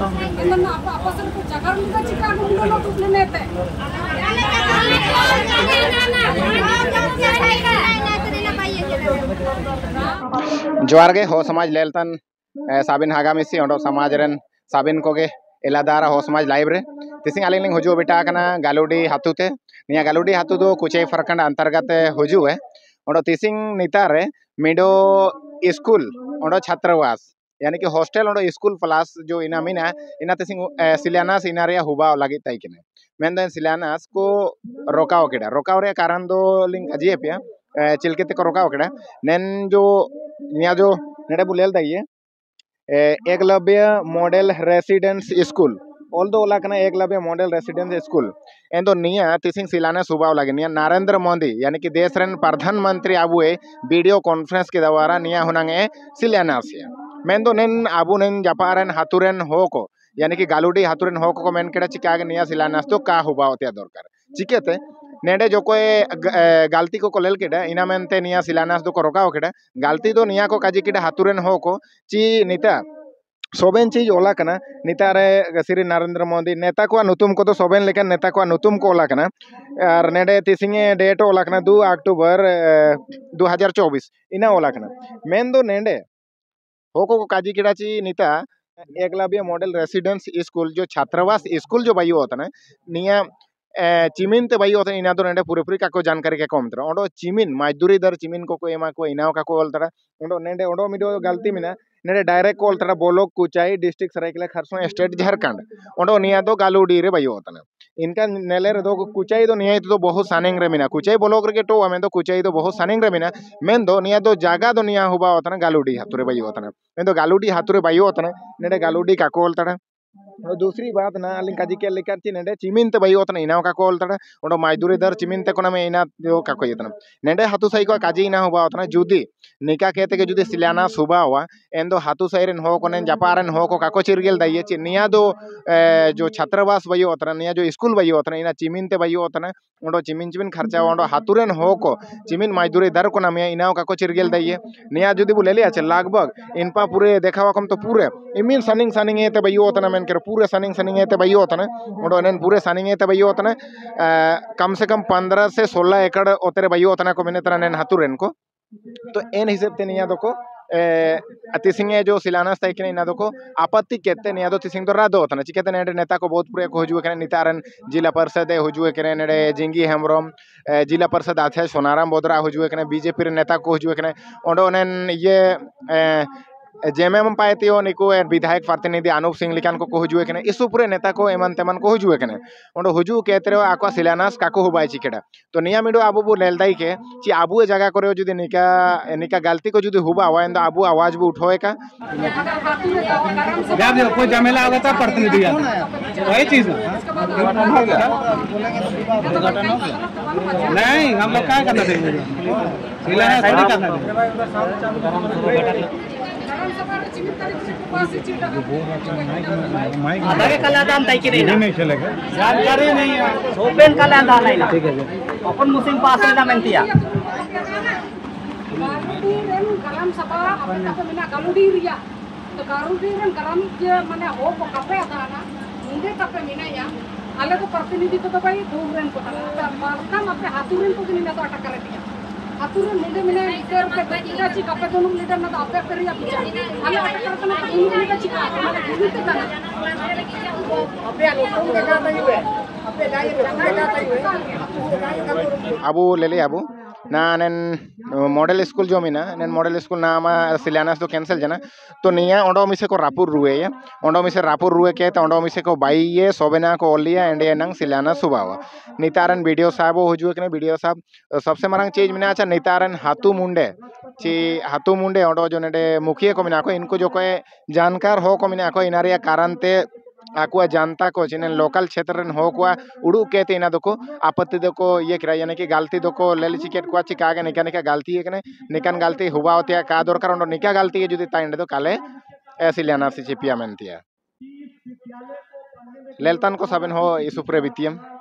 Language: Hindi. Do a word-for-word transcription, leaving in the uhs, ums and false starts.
Imana apa-apa serta jagar muka cika aku muda lo tuh nete. जोहार गे हो समाज लेलतन साबिन हागा मिसी ओंडो समाज रन साबिन कोगे एलादारा हो समाज लाइव रे तिसिंग आलिंग लिंग हुजू बेटा कना गालुडी हातुते निया गालुडी हातु दो कुचे फरकंड अंतर्गत हुजू है ओंडो तिसिंग नितारे मिडो स्कूल ओंडो छात्रवास यानी कि हॉस्टल ओंडो स्कूल प्लस जो इना मिना इना तिसिंग सिलियानास इना रे हुबा लगी ताइकिने मेनदन सिलियानास को रोकाओ केडा रोकाओ रे कारण दो लिंग अजिए पिया चिलकेते को रोकाओ केडा नेन जो निया जो नेडे बुलेल दाइए एकलव्य मॉडल रेसिडेंस स्कूल ऑल दो ओलाकना एकलव्य मॉडल रेसिडेंस स्कूल एंदो निया तिसिंग सिलाना सुबाव लगे निया नरेंद्र मोदी यानी कि देश रन प्रधानमंत्री आबुए वीडियो कॉन्फ्रेंस के द्वारा निया हुनांगे सिलानासिया मेंदो नेन आबु नेन जापारन हातुरन हो को यानी कि गालुडी हातुरन हो को मेन केडा चिका निया सिलानास तो का हुबाव ते दरकार चिकेते नेडे जो कोई गलती को कोलेल केडा इना मेनते निया सिलानास दो को रोकाओ केडा गलती दो निया को काजी केडा हातुरन हो को ची निता सोबेन चीज ओला कना नितारे श्री नरेंद्र मोदी नेता को नुतुम को तो सोबेन लेकिन नेता को नुतुम को ओला कना और नेडे तिसिंगे डेट ओला कना दो अक्टूबर दो हज़ार चौबीस इना ओला कना मेन दो नेडे होको को काजी केडा ची निता एकलव्य मॉडल रेसिडेंस स्कूल जो छात्रावास स्कूल जो बायु होता ना निया चिमिन ते बाई होता इना तो नेडे पूरे पूरी काको जानकारी के कम तरा ओडो चिमिन मजदूरी दर चिमिन को को एमा को इनाव काको ओल तरा ओडो नेडे ओडो मिडो गलती मिना नेडे डायरेक्ट कोल तरा block Kuchai district Saraikela Kharsawan state Jharkhand ओडो निया दो गालुडी रे बाई होता ना इनका नेले रे दो कुचाई दो निया तो बहुत सानिंग रे मिना कुचाई बोलोक रे तो हमें तो कुचाई तो बहुत सानिंग रे मिना मेन दो निया दो जागा दो निया हुबा होता ना गालुडी हातुरे बाई होता ना मेन दो गालुडी हातुरे बाई होता ना नेडे गालुडी काको ओल तरा और दूसरी बात ना अलिंग काजी के लेकर ची नेडे चिमिन ते बाई होतना इनाव का कोल तड़ा ओडो मजदूरी दर चिमिन ते कोना में इना दो का को येतना नेडे हातु सही को काजी इना हुबा होतना जुदी निका कहते के जुदी सिलाना सुबा हुआ एंदो हातु सहीरन हो कोने जापारन हो को काको चिरगेल दाइए ची निया दो जो छात्रावास बाई होतना निया जो स्कूल बाई होतना इना चिमिन ते बाई होतना ओडो चिमिन चिमिन खर्चा ओडो हातुरन हो को चिमिन मजदूरी दर कोना में इनाव का को चिरगेल दाइए निया जुदी बुलेली आछे लगभग इनपा पूरे देखावा कम तो पूरे इमिन सनिंग सनिंग एते बाई होतना मेन कर पूरे सनिंग सनिंग एते बाई होता ना ओडो नेन पूरे सनिंग एते बाई होता ना कम से कम पंद्रह से सोलह एकड़ ओतेरे बाई होता ना को मैंने तरह नेन हातुरेन को तो एन हिसाब ते निया दो को तिसिंगे जो सिलाना स्ताई के निया दो को आपत्ति कहते निया दो तिसिंग तो रादो होता ना चिकेते नेडे नेता को बहुत पूरे को हुजुए के नितारन जिला परिषद हुजुए के नेडे जिंगी हेमरम जिला परिषद अध्यक्ष सोनाराम बोदरा हुजुए के बीजेपी नेता को हुजुए के ओडो नेन ये जेमेम पायतियो निको विधायक प्रतिनिधि अनूप सिंह लिकान को हुजुए कने इसु पूरे नेता को एमन तेमन को हुजुए कने ओंडो हुजु केतरे आको सिलानास काको हुबाय चिकेडा तो निया मिडो आबू बु लेलदाई के ची आबू ए जगह करे जुदी निका निका गलती को जुदी हुबा हुआ इंदा आबू आवाज बु उठोए का जब देखो कोई झमेला होगा तब प्रतिनिधि आता वही चीज नहीं हम लोग क्या करना चाहिए सिलानास नहीं करना आधारे कलादान ताई की नहीं चलेगा जानकारी नहीं है सोपेन कलादान है ना ठीक है अपन मुस्लिम पास ना मेंटिया गालुडी रेन गरम सभा अपन का मिना गालुडी रिया तो गालुडी रेन गरम जे माने हो को कपे आता ना मुंडे कपे मिना या आले को प्रतिनिधि तो भाई दूर रेन को ता मारका अपने हाथुरेन को मिना तो अटक कर दिया हाथुरेन मुंडे मिना इधर पे बच्चा ची कपे दोनों लीडर ना तो आपे करिया पूछा आले अटक कर ना मुंडे मिना ची का माने गुरु ते तना अपे लोगों के का नहीं हुए अपे जाए पे का नहीं हुए अबू ले ले अबू ना नेन मॉडल स्कूल जो मिना नेन मॉडल स्कूल ना मा सिलानास तो कैंसिल जना तो निया ओंडो मिसे को रापुर रुए या ओंडो मिसे रापुर रुए के तो ओंडो मिसे को बाई ये सोबेना को ओलिया एंडे नंग सिलाना सुबावा नितारन वीडियो साहब हुजुए कने वीडियो साहब सबसे मरंग चीज मिना अच्छा नितारन हाथू मुंडे ची हाथू मुंडे ओंडो जो नेडे मुखिया को मिना को इनको जो कोई जानकार हो को मिना को इनारिया कारण ते आकुआ जानता को जिन लोकल क्षेत्र हो को उड़ू कहते इना दको आपत्ति दको ये किरा यानी कि गलती दको लेली चिकेट को चिका के निका निका गलती है कने निकन गलती हुआ होती है का दरकार ओंडो निका गलती है जुदी ताइंडे दो काले ऐसी लेना सी चिपिया मेंतिया लेलतन को सबन हो इसुप्रे बितियम।